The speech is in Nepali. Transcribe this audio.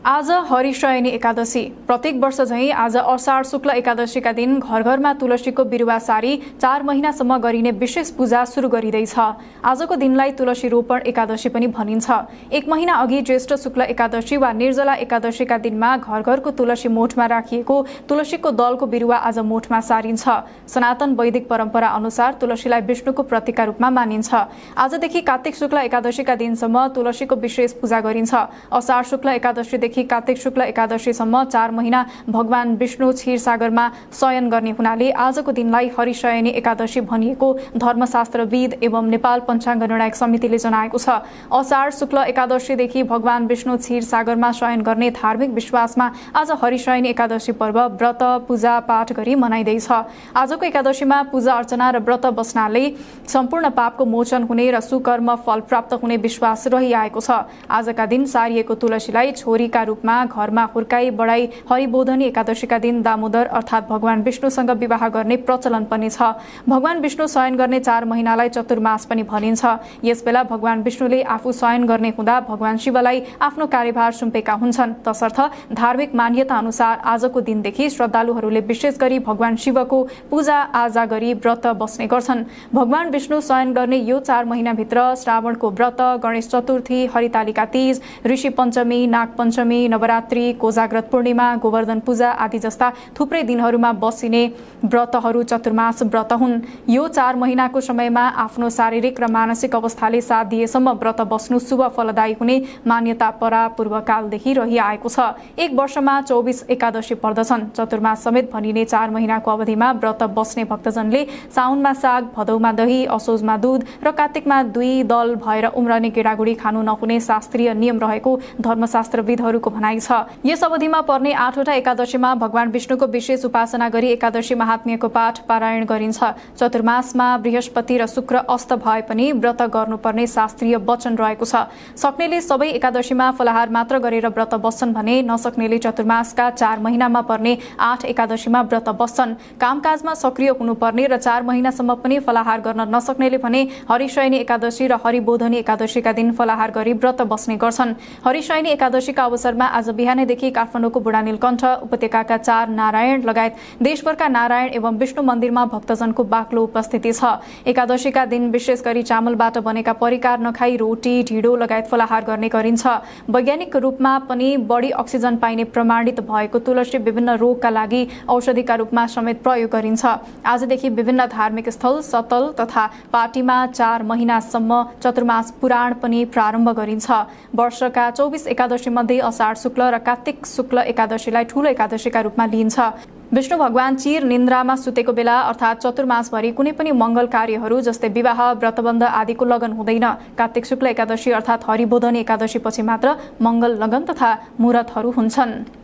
आज हरिशयनी एकादशी। प्रत्येक वर्ष झैं आज अषाढ शुक्ल एकादशीका दिन घर घरमा तुलसीको बिरुवा सारी 4 महिनासम्म गरिने विशेष पूजा सुरु गरिँदैछ। आजको दिनलाई तुलसी रोपण एकादशी पनि भनिन्छ। 1 महिना अघि ज्येष्ठ शुक्ल एकादशी वा निर्जला एकादशीका दिनमा घर घरको तुलसी मोठमा राखिएको तुलसीको दलको बिरुवा आज मोठमा सारिन्छ। सनातन वैदिक परम्परा अनुसार तुलसीलाई विष्णुको प्रतीकका रूपमा मानिन्छ। आजदेखि कार्तिक शुक्ल एकादशीका दिनसम्म तुलसीको विशेष पूजा गरिन्छ। अषाढ शुक्ल एकादशीदेखि कार्तिक शुक्ल एकादशीसम्म 4 महिना भगवान विष्णु क्षीरसागरमा शयन गर्ने हुनाले आजको दिनलाई हरिशयनी एकादशी भनिएको धर्मशास्त्रविद एवं नेपाल पञ्चाङ्ग निर्णायक समितिले जनाएको छ। अषाढ शुक्ल एकादशीदेखि भगवान विष्णु क्षीरसागरमा शयन गर्ने धार्मिक विश्वासमा आज हरिशयनी एकादशी पर्व व्रत पूजा पाठ गरी मनाइँदैछ। आजको एकादशीमा पूजा अर्चना र व्रत बस्नाले सम्पूर्ण पापको मोचन हुने र सुकर्म फल प्राप्त हुने विश्वास रहिआएको छ। आजका दिन सारिएको तुलसीलाई छोरीका रूपमा घरमा हुर्काई बढाई हरिबोधनी एकादशीका दिन दामोदर अर्थात् भगवान विष्णुसँग विवाह गर्ने प्रचलन पनि छ। भगवान विष्णु शयन गर्ने 4 महिनालाई चतुर्मास पनि भनिन्छ। यसबेला भगवान विष्णुले आफू शयन गर्ने हुँदा भगवान शिवलाई आफ्नो कार्यभार सुम्पेका हुन्छन्। तसर्थ धार्मिक मान्यता अनुसार आजको दिनदेखि श्रद्धालुहरूले विशेष गरी भगवान शिवको पूजा आजा गरी व्रत बस्ने गर्छन्। भगवान विष्णु शयन गर्ने यो 4 महिनाभित्र श्रावणको व्रत, गणेश चतुर्थी, हरितालिका तीज, ऋषि पञ्चमी, नाग पञ्चमी, नवरात्रि, कोजाग्रत पूर्णिमा, गोवर्धन पूजा आदि जस्ता थुप्रै दिनहरूमा बसिने व्रतहरू चतुर्मास व्रत हुन्। यो 4 महिनाको समयमा आफ्नो शारीरिक र मानसिक अवस्थाले साथ दिएसम्म व्रत बस्नु शुभ फलदायी हुने मान्यता परापूर्वकालदेखि रहिआएको छ। 1 वर्षमा 24 एकादशी पर्दछन्। चतुर्मास समेत भनिने 4 महिनाको अवधिमा व्रत बस्ने भक्तजनले साउनमा साग, भदौमा दही, असोजमा दूध र कार्तिकमा 2 दल भएर उम्रने गेडागुडी खानु नहुने शास्त्रीय नियम रहेको धर्मशास्त्रविदहरूको भनाइ छ। यस अवधिमा पर्ने 8 वटा एकादशीमा भगवान विष्णुको विशेष उपासना गरी एकादशी महात्म्यको पाठ पारायण गरिन्छ। चतुर्मासमा बृहस्पति र शुक्र अस्त भए पनि व्रत गर्नुपर्ने शास्त्रीय वचन रहेको छ। सक्नेले सबै एकादशीमा फलाहार मात्र गरेर व्रत बस्छन् भने नसक्नेले चतुर्मासका 4 महिनामा पर्ने 8 एकादशीमा व्रत बस्छन्। कामकाजमा सक्रिय हुनुपर्ने र 4 महिनासम्म पनि फलाहार गर्न नसक्नेले भने हरिशयनी एकादशी र हरिबोधनी एकादशीका दिन फलाहार गरी व्रत बस्ने गर्छन्। हरिशयनी एकादशीका अवसरमा आज बिहानैदेखि काठमाडौँको बुढानीलकण्ठ उपत्यकाका 4 नारायण लगायत देशभरका नारायण एवं विष्णु मन्दिरमा भक्तजनको बाक्लो उपस्थिति छ। एकादशीका दिन विशेष गरी चामलबाट बनेका परिकार नखाई रोटी, ढिँडो लगायत फलाहार गर्ने गरिन्छ। वैज्ञानिक रूपमा पनि बढी अक्सिजन पाइने प्रमाणित भएको तुलसी विभिन्न रोगका लागि औषधिका रूपमा समेत प्रयोग गरिन्छ। आजदेखि विभिन्न धार्मिक स्थल, सतल तथा पार्टीमा 4 महिनासम्म चतुर्मास पुराण पनि प्रारम्भ गरिन्छ। वर्षका 24 एकादशी मध्ये अषाढ शुक्ल र कार्तिक शुक्ल एकादशीलाई ठूलो एकादशीका रूपमा लिइन्छ। विष्णु भगवान चिर निन्द्रामा सुतेको बेला अर्थात् चतुर्मासभरि कुनै पनि मङ्गल कार्यहरू जस्तै विवाह, व्रतबन्ध आदिको लगन हुँदैन। कार्तिक शुक्ल एकादशी अर्थात् हरिबोधनी एकादशी पछि मात्र मङ्गल लगन तथा मुहूर्तहरू हुन्छन्।